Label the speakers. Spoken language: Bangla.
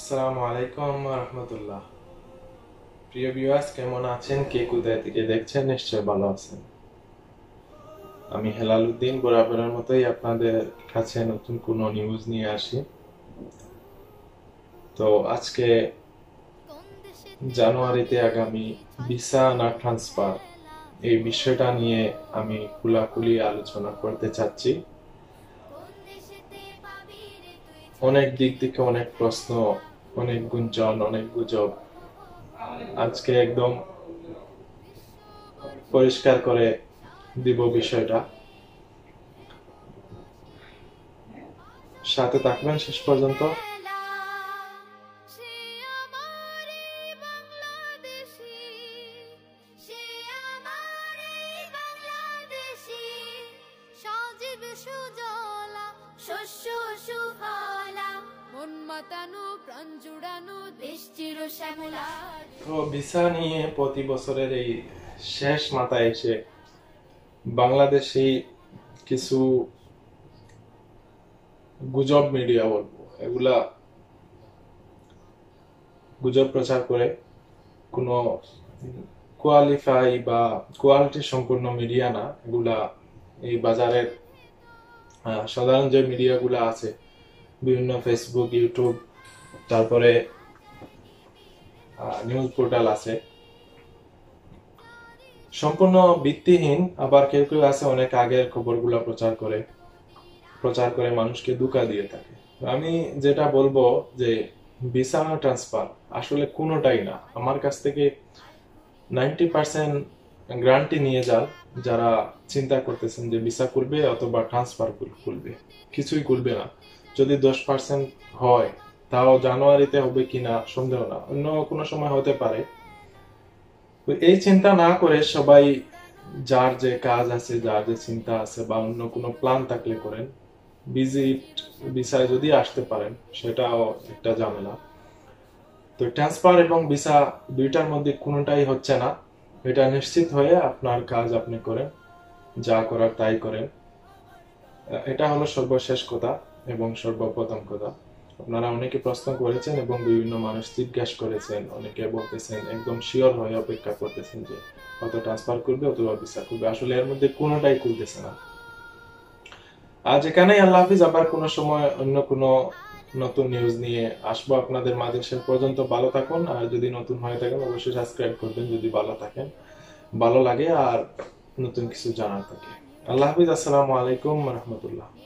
Speaker 1: আসসালামু আলাইকুম রহমতুল্লাহ। প্রিয় ভিউয়ার্স, কেমন আছেন? কে কোথায় থেকে দেখছেন? নিশ্চয় ভালো আছেন। আমি হেলাল উদ্দিন বরাবরের মতোই আপনাদের কাছে নতুন কোনো নিউজ নিয়ে আসি। তো আজকে জানুয়ারিতে আগামী ভিসা না ট্রান্সফার, এই বিষয়টা নিয়ে আমি খোলাখুলি আলোচনা করতে চাচ্ছি। অনেক দিক থেকে অনেক প্রশ্ন, অনেক গুঞ্জন, অনেক গুজব। আজকে একদম পরিষ্কার করে দিব বিষয়টা। সাথে থাকবেন শেষ পর্যন্ত। তো ভিসা নিয়ে প্রতি বছরের এই শেষ মাথায় এসে বাংলাদেশি কিছু গুজব মিডিয়া, বলবো এগুলা গুজব প্রচার করে, কোনো কোয়ালিফাই বা কোয়ালিটি সম্পূর্ণ মিডিয়া না এগুলা। এই বাজারের সাধারণ যে মিডিয়াগুলো আছে, বিভিন্ন ফেসবুক, ইউটিউব, তারপরে নিউজ পোর্টাল আছে, সম্পূর্ণ ভিত্তিহীন। আবার কেউ কেউ আছে অনেক আগের খবরগুলো প্রচার করে মানুষকে ধোঁকা দিয়ে থাকে। আমি যেটা বলবো যে ভিসা ট্রান্সফার আসলে কোনোটাই না। আমার কাছ থেকে 90% গ্যারান্টি নিয়ে যান যারা চিন্তা করতেছেন যে ভিসা করবে অথবা ট্রান্সফার করবে। কিছুই করবে না। যদি 10% হয়, তাও জানুয়ারিতে হবে কিনা সন্দেহ না, অন্য কোনো সময় হতে পারে। এই চিন্তা না করে সবাই যার যে কাজ আছে, যার যে চিন্তা আছে বা অন্য কোনো প্ল্যান থাকলে করেন। ভিসায় যদি আসতে পারেন সেটাও একটা ঝামেলা। তো ট্রান্সফার এবং ভিসা দুইটার মধ্যে কোনোটাই হচ্ছে না, এটা নিশ্চিত হয়ে আপনার কাজ আপনি করেন, যা করার তাই করেন। এটা হলো সর্বশেষ কথা এবং সর্বপ্রথম কথা। আপনারা অনেকে প্রশ্ন করেছেন এবং বিভিন্ন মানুষ জিজ্ঞাসা করেছেন, অনেকে বলতেছেন একদম শিওর হয়ে অপেক্ষা করতেছেন যে কত ট্রান্সফার করবে অথবা ভিসা করবে। আসলে এর মধ্যে কোনোটাই করতেছে না। আজ এখানেই আল্লাহ হাফিজ। আবার কোনো সময় অন্য কোনো নতুন নিউজ নিয়ে আসবো আপনাদের মাঝে। সে পর্যন্ত ভালো থাকুন। আর যদি নতুন হয়ে থাকেন অবশ্যই সাবস্ক্রাইব করবেন যদি ভালো লাগে আর নতুন কিছু জানার থাকে। আল্লাহ হাফিজ। আসসালামু আলাইকুম রহমতুল্লাহ।